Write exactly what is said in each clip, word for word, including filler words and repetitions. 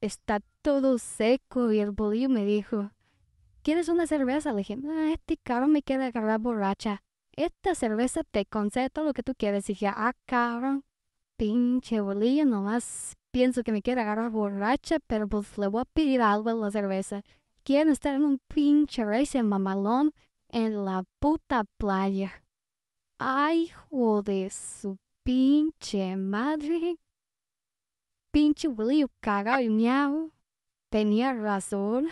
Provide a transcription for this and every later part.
está todo seco y el bolillo me dijo, ¿quieres una cerveza? Le dije, ah, este cabrón me quiere agarrar borracha. Esta cerveza te concede todo lo que tú quieres. Y dije, ah, cabrón, pinche bolillo, nomás pienso que me quiere agarrar borracha, pero pues le voy a pedir algo a la cerveza. Quiero estar en un pinche race mamalón en la puta playa. Ay, hijo de su pinche madre. Pinche bolillo cagado y miau. Tenía razón.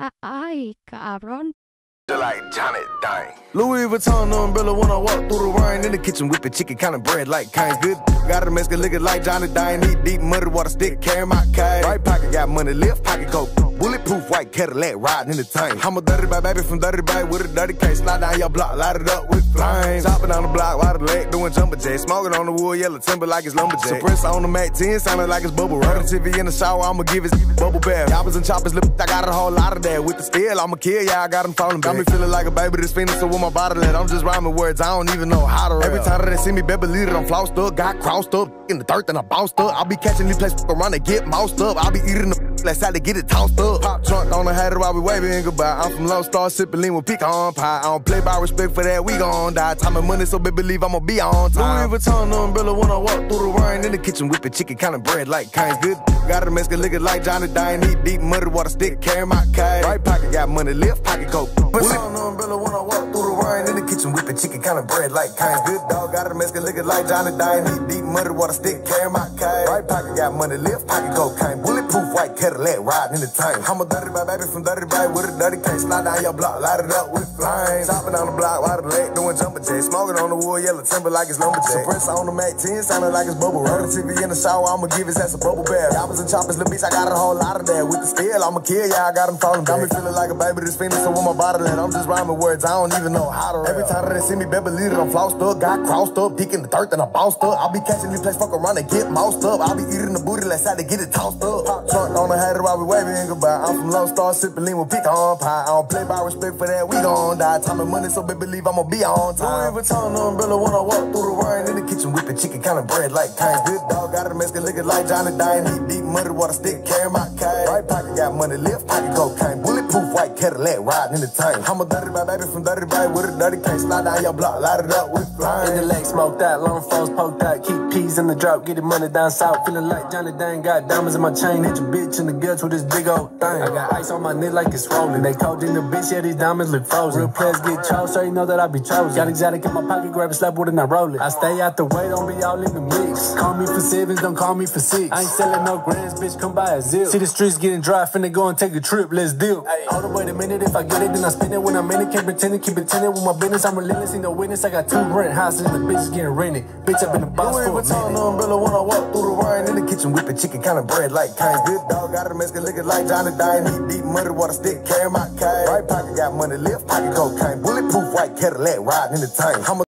Ay, cabrón. Like Johnny Dang. Louis Vuitton umbrella when I walk through the rain. In the kitchen whipping chicken kind of bread like Kane's good. Got a Mexican looking like Johnny Dang. Eat deep muddy water stick, carry my cane. Right pocket got money, left pocket go. Bulletproof white Cadillac riding in the tank. I'm a dirty bad baby from dirty bag with a dirty case. Slide down your block, light it up with flames. Chopping on the block, while the leg doing jumper jacks. Smoking on the wood, yellow timber like it's lumberjack. Suppressor on the Mac ten, sounding like it's bubble wrap. T V in the shower, I'ma give it bubble bath. Choppers and choppers, lip, I got a whole lot of that. With the steel, I'ma kill, yeah, I got them falling back. Got me feeling like a baby that's fiending, so with my bottle at, I'm just rhyming words, I don't even know how to rap. Every time that they see me, baby, lead it, I'm flossed up. Got crossed up, in the dirt, and I bounced up. I'll be catching these places around to get moused up. I'll be eating the let's how to get it tossed up. Pop trunk on the hat while we waving goodbye. I'm from Lone Star, sipping lean with pecan pie. I don't play by respect for that, we gon' die. Time and money, so baby, believe I'ma be on time. Louis Vuitton umbrella when I walk through the rain. In the kitchen whipping chicken kind of bread like Kane's good. Got a Mexican looking like Johnny Dang. Eat deep muddy water stick, carry my cane. Right pocket got money, left pocket go. Vuitton umbrella when I walk through the rain. In the kitchen whipping chicken kind of bread like Kane's good. Dog got a Mexican looking like Johnny Dang. Eat deep muddy water stick, carry my cane. Right pocket got money, left pocket go. Cane. Bulletproof white Cadillac riding in the tank. I'm a dirty bad baby from dirty bag with a dirty case. Slide down your block, light it up with flames. Chopping on the block, while the leg doing jumper jacks. Smoking on the wood, yellow timber like it's lumberjack. Suppressor on the Mac ten, sounding like it's bubble wrap. T V in the shower, I'ma give his ass a bubble bath. Choppers and choppers, little bitch, I got a whole lot of that. With the steel, I'ma kill, yeah, I got them falling back. Got me feeling like a baby that's fiending, so with my bottle at, I'm just rhyming words, I don't even know how to rap. Every time that they see me, baby, lead it, I'm flossed up. Got crossed up, picking the dirt, then I bounced up. I'll be catching these places, fuck around and get moused up. I'll be eating the booty, let's how to get it tossed up. Pop trunk on the hat while we waving goodbye. I'm from Lone Star, sipping lean with pecan pie. I don't play by respect for that, we gon' die. Time and money, so baby, believe I'ma be on time. Louis Vuitton umbrella when I walk through the rain. In the kitchen whipping chicken kind of bread like Kane's good. Dog got a Mexican looking like Johnny Dang. Eat deep muddy water stick, carry my cane. Right pocket got money, left pocket cocaine. Bulletproof white Cadillac riding in the tank. I'm a dirty bad baby from dirty bag with a dirty case. Slide down your block, light it up with flames. In the leg smoked out, long falls poked out. Keep peas in the drop, get the money down south. Feeling like Johnny Dang, got diamonds in my chain. Hit your bitch in the guts with this big old thing. I got ice on my neck like it's rolling. They cold in the bitch, yeah, these diamonds look frozen. Real players get chose, so you know that I be chosen. Got exotic in my pocket, grab a slap with it and I roll it. I stay out the way, don't be all in the mix. Call me for sevens, don't call me for six. I ain't selling no grams, bitch, come buy a zip. See the streets getting dry, finna go and take a trip, let's deal. Ay, hold up, wait a minute, if I get it, then I spend it. When I'm in it, can't pretend it, keep pretending with my business. I'm relentless, ain't no witness. I got two rent houses and the bitch is getting rented. Bitch, I've been a boss for a minute. Umbrella when I walk through the rain. In the kitchen whipping chicken kind of bread like Kane's good. Dog got a Mexican looking like Johnny Dang. Eat deep muddy water stick, carry my cane. Right pocket got money, left pocket cocaine. Bulletproof white Cadillac riding in the tank. I'm a